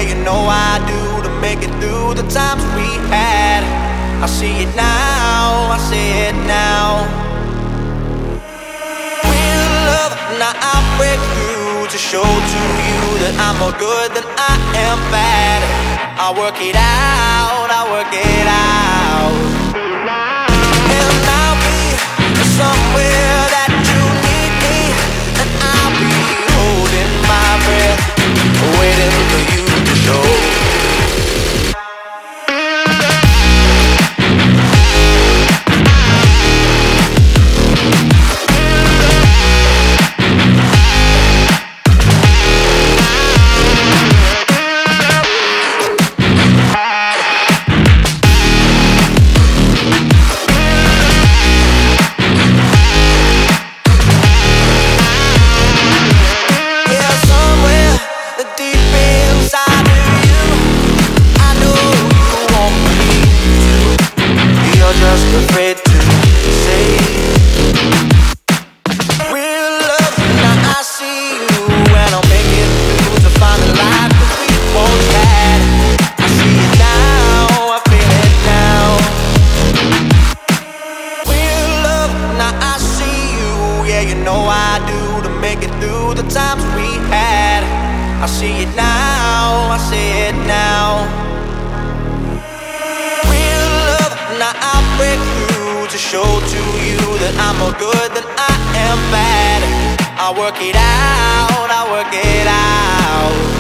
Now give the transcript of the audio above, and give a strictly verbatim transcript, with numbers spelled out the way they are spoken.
you know I do, to make it through the times we had. I see it now, I see it now. Real love, now I break through to show to you that I'm more good than I am bad. I work it out, I work it out. And I'll be somewhere that you need me, and I'll be holding my breath, waiting for you to show. Afraid to say real love, now I see you, and I'll make it through to find the life that we once had. I see it now, I feel it now. Real love, now I see you, yeah, you know I do, to make it through the times we had. I see it now, I see it now. Real love, now I break through to show to you that I'm more good than I am bad. I work it out, I work it out.